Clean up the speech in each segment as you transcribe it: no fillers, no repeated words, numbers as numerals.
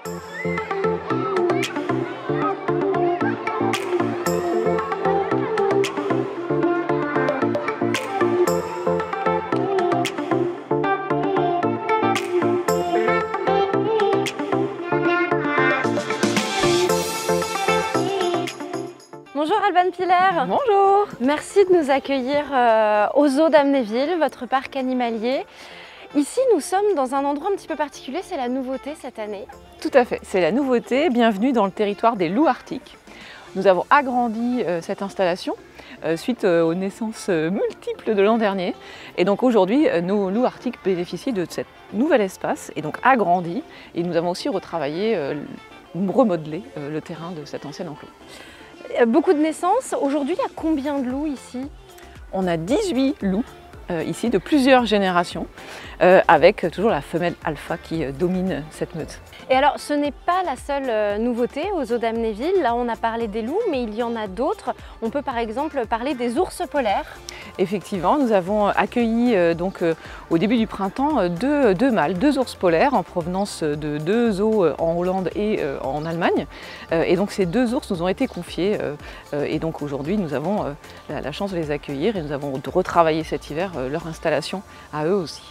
Bonjour Alban Piller. Bonjour. Merci de nous accueillir au zoo d'Amnéville, votre parc animalier. Ici, nous sommes dans un endroit un petit peu particulier, c'est la nouveauté cette année. Tout à fait, c'est la nouveauté. Bienvenue dans le territoire des loups arctiques. Nous avons agrandi cette installation suite aux naissances multiples de l'an dernier. Et donc aujourd'hui, nos loups arctiques bénéficient de cet nouvel espace et donc agrandi. Et nous avons aussi retravaillé, remodelé le terrain de cet ancien enclos. Beaucoup de naissances. Aujourd'hui, il y a combien de loups ici? On a 18 loups ici de plusieurs générations, avec toujours la femelle alpha qui domine cette meute. Et alors, ce n'est pas la seule nouveauté au zoo d'Amnéville. Là, on a parlé des loups, mais il y en a d'autres. On peut par exemple parler des ours polaires. Effectivement, nous avons accueilli au début du printemps deux mâles, deux ours polaires en provenance de deux zoos en Hollande et en Allemagne. Et donc ces deux ours nous ont été confiés et donc aujourd'hui nous avons la chance de les accueillir et nous avons retravaillé cet hiver leur installation à eux aussi.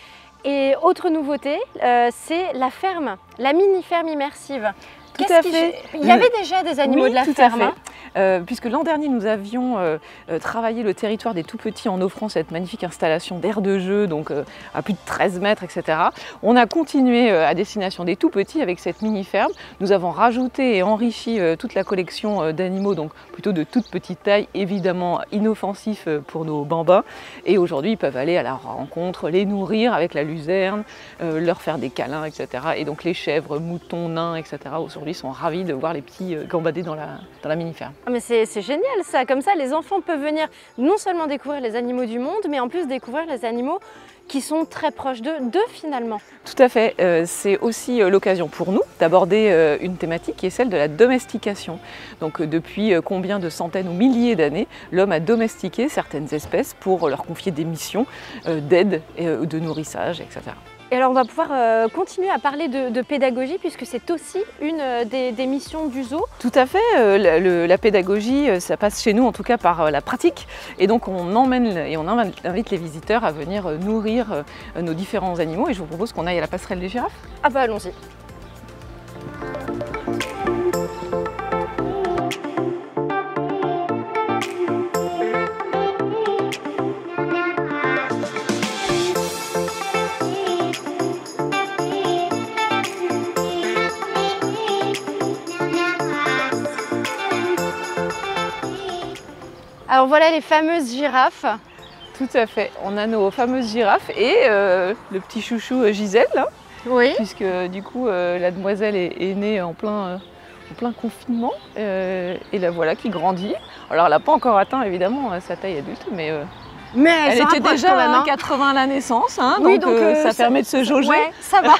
Et autre nouveauté, c'est la ferme, la mini-ferme immersive. Tout à fait. Il y avait déjà des animaux de la ferme. Puisque l'an dernier nous avions travaillé le territoire des tout-petits en offrant cette magnifique installation d'aire de jeu, donc à plus de 13 mètres, etc. On a continué à destination des tout-petits avec cette mini-ferme. Nous avons rajouté et enrichi toute la collection d'animaux, donc plutôt de toute petite taille, évidemment inoffensifs pour nos bambins. Et aujourd'hui, ils peuvent aller à la rencontre, les nourrir avec la luzerne, leur faire des câlins, etc. Et donc les chèvres, moutons, nains, etc. aujourd'hui sont ravis de voir les petits gambader dans la mini-ferme. Mais c'est génial ça, comme ça les enfants peuvent venir non seulement découvrir les animaux du monde, mais en plus découvrir les animaux qui sont très proches d'eux finalement. Tout à fait, c'est aussi l'occasion pour nous d'aborder une thématique qui est celle de la domestication. Donc depuis combien de centaines ou milliers d'années, l'homme a domestiqué certaines espèces pour leur confier des missions d'aide, de nourrissage, etc. Et alors on va pouvoir continuer à parler de pédagogie puisque c'est aussi une des missions du zoo. Tout à fait, la pédagogie ça passe chez nous en tout cas par la pratique et donc on invite les visiteurs à venir nourrir nos différents animaux et je vous propose qu'on aille à la passerelle des girafes. Ah bah allons-y. Alors voilà les fameuses girafes. Tout à fait, on a nos fameuses girafes et le petit chouchou Gisèle, hein, oui. Puisque du coup la demoiselle est née en plein confinement et la voilà qui grandit. Alors elle n'a pas encore atteint évidemment sa taille adulte, mais elle était déjà à 80 à la naissance, hein, oui, donc ça permet de se jauger. Ouais, ça va.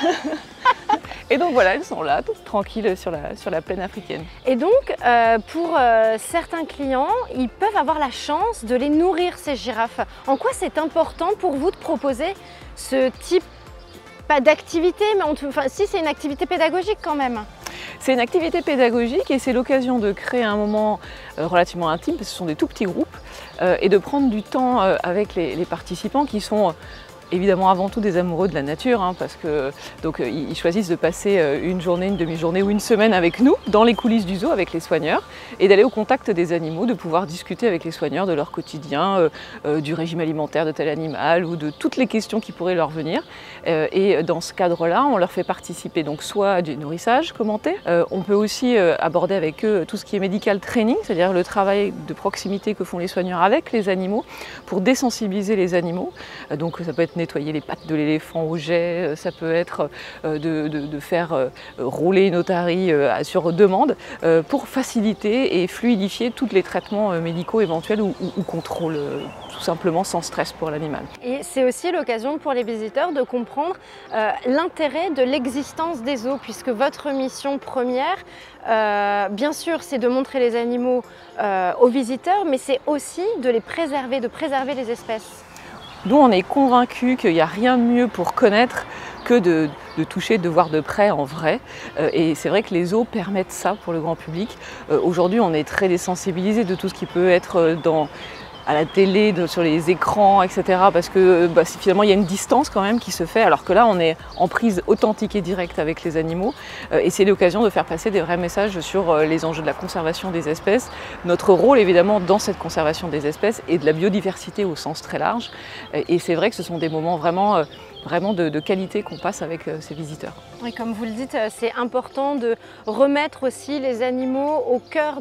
Et donc voilà, elles sont là, toutes tranquilles sur la plaine africaine. Et donc, pour certains clients, ils peuvent avoir la chance de les nourrir, ces girafes. En quoi c'est important pour vous de proposer ce type, pas d'activité, mais si c'est une activité pédagogique quand même? C'est une activité pédagogique et c'est l'occasion de créer un moment relativement intime, parce que ce sont des tout petits groupes, et de prendre du temps avec les participants qui sont évidemment avant tout des amoureux de la nature, hein, parce que ils choisissent de passer une journée, une demi-journée ou une semaine avec nous dans les coulisses du zoo avec les soigneurs et d'aller au contact des animaux, de pouvoir discuter avec les soigneurs de leur quotidien, du régime alimentaire de tel animal ou de toutes les questions qui pourraient leur venir. Et dans ce cadre-là, on leur fait participer donc soit à du nourrissage commenté, on peut aussi aborder avec eux tout ce qui est medical training, c'est-à-dire le travail de proximité que font les soigneurs avec les animaux pour désensibiliser les animaux. Donc ça peut être nettoyer les pattes de l'éléphant au jet, ça peut être de faire rouler une otarie sur demande pour faciliter et fluidifier tous les traitements médicaux éventuels ou contrôle tout simplement sans stress pour l'animal. Et c'est aussi l'occasion pour les visiteurs de comprendre l'intérêt de l'existence des zoos, puisque votre mission première, bien sûr, c'est de montrer les animaux aux visiteurs, mais c'est aussi de les préserver, de préserver les espèces. Nous, on est convaincus qu'il n'y a rien de mieux pour connaître que de toucher, de voir de près en vrai. Et c'est vrai que les zoos permettent ça pour le grand public. Aujourd'hui, on est très désensibilisé de tout ce qui peut être à la télé, sur les écrans, etc. Parce que finalement, il y a une distance quand même qui se fait, alors que là, on est en prise authentique et directe avec les animaux. Et c'est l'occasion de faire passer des vrais messages sur les enjeux de la conservation des espèces, notre rôle évidemment dans cette conservation des espèces et de la biodiversité au sens très large. Et c'est vrai que ce sont des moments vraiment de qualité qu'on passe avec ces visiteurs. Oui, comme vous le dites, c'est important de remettre aussi les animaux au cœur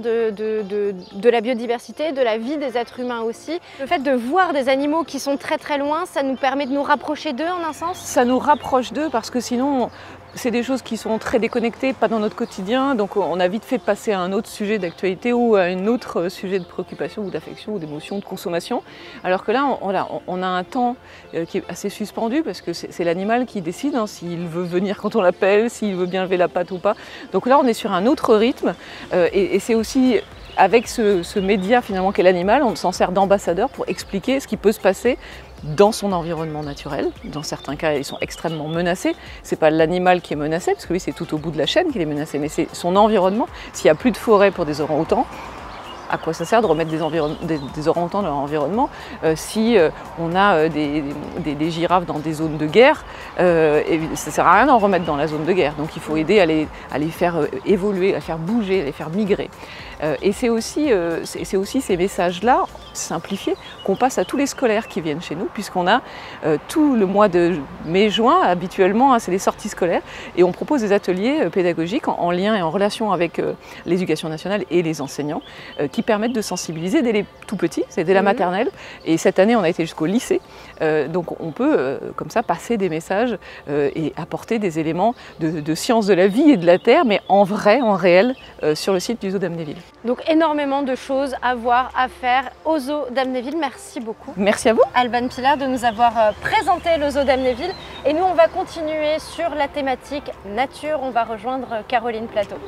de la biodiversité, de la vie des êtres humains aussi. Le fait de voir des animaux qui sont très très loin, ça nous permet de nous rapprocher d'eux en un sens? Ça nous rapproche d'eux parce que sinon, c'est des choses qui sont très déconnectées, pas dans notre quotidien, donc on a vite fait passer à un autre sujet d'actualité ou à un autre sujet de préoccupation ou d'affection ou d'émotion, de consommation. Alors que là, on a un temps qui est assez suspendu parce que c'est l'animal qui décide hein, s'il veut venir quand on l'appelle, s'il veut bien lever la patte ou pas. Donc là, on est sur un autre rythme et c'est aussi avec ce média finalement qu'est l'animal, on s'en sert d'ambassadeur pour expliquer ce qui peut se passer dans son environnement naturel. Dans certains cas, ils sont extrêmement menacés. C'est pas l'animal qui est menacé, parce que oui, c'est tout au bout de la chaîne qu'il est menacé, mais c'est son environnement. S'il n'y a plus de forêt pour des orang-outans, à quoi ça sert de remettre des orang-outans dans leur environnement si on a des girafes dans des zones de guerre et ça ne sert à rien d'en remettre dans la zone de guerre. Donc il faut aider à les faire évoluer, à les faire bouger, à les faire migrer. Et c'est aussi ces messages-là, simplifiés, qu'on passe à tous les scolaires qui viennent chez nous, puisqu'on a tout le mois de mai-juin, habituellement, hein, c'est les sorties scolaires, et on propose des ateliers pédagogiques en lien et en relation avec l'éducation nationale et les enseignants, qui permettent de sensibiliser dès les tout petits, c'est dès la maternelle, et cette année on a été jusqu'au lycée, donc on peut comme ça passer des messages et apporter des éléments de sciences de la vie et de la terre, mais en vrai, en réel, sur le site du zoo d'Amnéville. Donc énormément de choses à voir, à faire au zoo d'Amnéville. Merci beaucoup. Merci à vous. Alban Pilar de nous avoir présenté le zoo d'Amnéville. Et nous, on va continuer sur la thématique nature. On va rejoindre Caroline Plateau.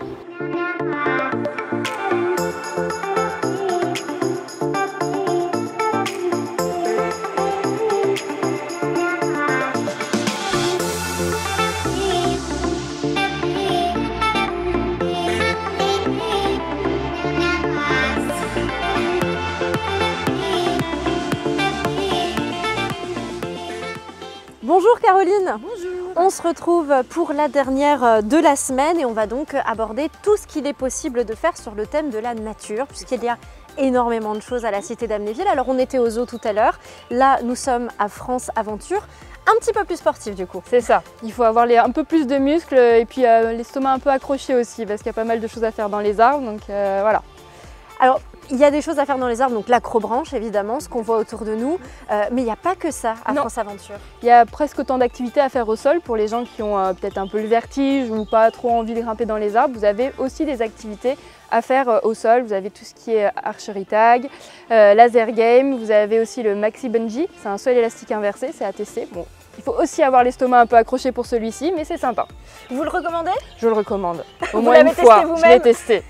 Bonjour Caroline. Bonjour. On se retrouve pour la dernière de la semaine et on va donc aborder tout ce qu'il est possible de faire sur le thème de la nature puisqu'il y a énormément de choses à la cité d'Amnéville. Alors on était au zoo tout à l'heure, là nous sommes à France Aventure, un petit peu plus sportif du coup. C'est ça, il faut avoir un peu plus de muscles et puis l'estomac un peu accroché aussi parce qu'il y a pas mal de choses à faire dans les arbres, donc voilà. Alors, il y a des choses à faire dans les arbres, donc l'acrobranche évidemment, ce qu'on voit autour de nous, mais il n'y a pas que ça à France Aventure. Il y a presque autant d'activités à faire au sol pour les gens qui ont peut-être un peu le vertige ou pas trop envie de grimper dans les arbres. Vous avez aussi des activités à faire au sol, vous avez tout ce qui est archery tag, laser game, vous avez aussi le maxi bungee, c'est un saut élastique inversé, c'est à tester. Bon, il faut aussi avoir l'estomac un peu accroché pour celui-ci, mais c'est sympa. Vous le recommandez? Je le recommande, au Vous moins une fois, vous-même? je l'ai testé.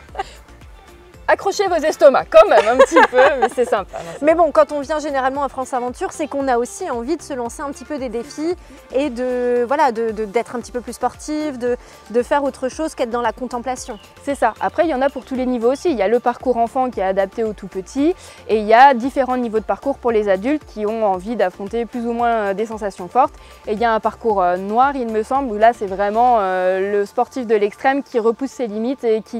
Accrochez vos estomacs quand même un petit peu, mais c'est sympa. Mais bon, quand on vient généralement à France Aventure, c'est qu'on a aussi envie de se lancer un petit peu des défis et d'être un petit peu plus sportif, de faire autre chose qu'être dans la contemplation. C'est ça. Après, il y en a pour tous les niveaux aussi. Il y a le parcours enfant qui est adapté aux tout petits et il y a différents niveaux de parcours pour les adultes qui ont envie d'affronter plus ou moins des sensations fortes. Et il y a un parcours noir, il me semble, où là, c'est vraiment le sportif de l'extrême qui repousse ses limites et qui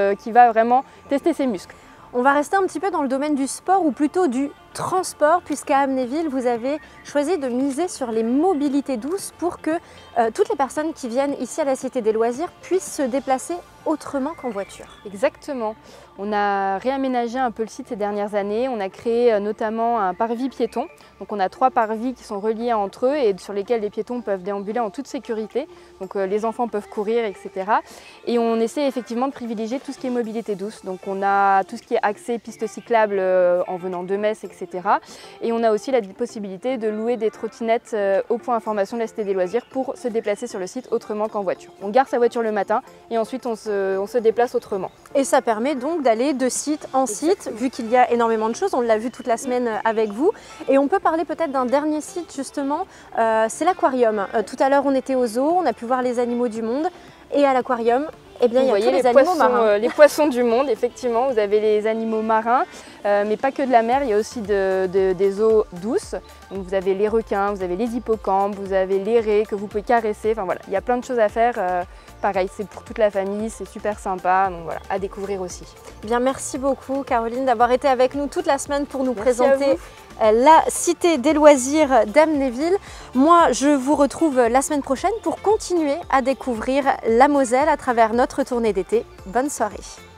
va vraiment tester ses muscles. On va rester un petit peu dans le domaine du sport ou plutôt du transport puisqu'à Amnéville, vous avez choisi de miser sur les mobilités douces pour que toutes les personnes qui viennent ici à la Cité des Loisirs puissent se déplacer autrement qu'en voiture. Exactement. On a réaménagé un peu le site ces dernières années. On a créé notamment un parvis piéton. Donc on a 3 parvis qui sont reliés entre eux et sur lesquels les piétons peuvent déambuler en toute sécurité. Donc les enfants peuvent courir, etc. Et on essaie effectivement de privilégier tout ce qui est mobilité douce. Donc on a tout ce qui est accès pistes cyclables en venant de Metz, etc. etc. Et on a aussi la possibilité de louer des trottinettes au point information de la Cité des Loisirs pour se déplacer sur le site autrement qu'en voiture. On garde sa voiture le matin et ensuite on se déplace autrement. Et ça permet donc d'aller de site en site, vu qu'il y a énormément de choses, on l'a vu toute la semaine avec vous. Et on peut parler peut-être d'un dernier site justement, c'est l'aquarium. Tout à l'heure on était au zoo, on a pu voir les animaux du monde, et à l'aquarium, eh bien, il y a tous les animaux marins. Les poissons du monde, effectivement, vous avez les animaux marins, mais pas que de la mer, il y a aussi des eaux douces. Donc vous avez les requins, vous avez les hippocampes, vous avez les raies que vous pouvez caresser, enfin voilà, il y a plein de choses à faire. Pareil, c'est pour toute la famille, c'est super sympa, donc voilà, à découvrir aussi. Bien, merci beaucoup Caroline d'avoir été avec nous toute la semaine pour nous présenter la Cité des Loisirs d'Amnéville. Moi, je vous retrouve la semaine prochaine pour continuer à découvrir la Moselle à travers notre tournée d'été. Bonne soirée.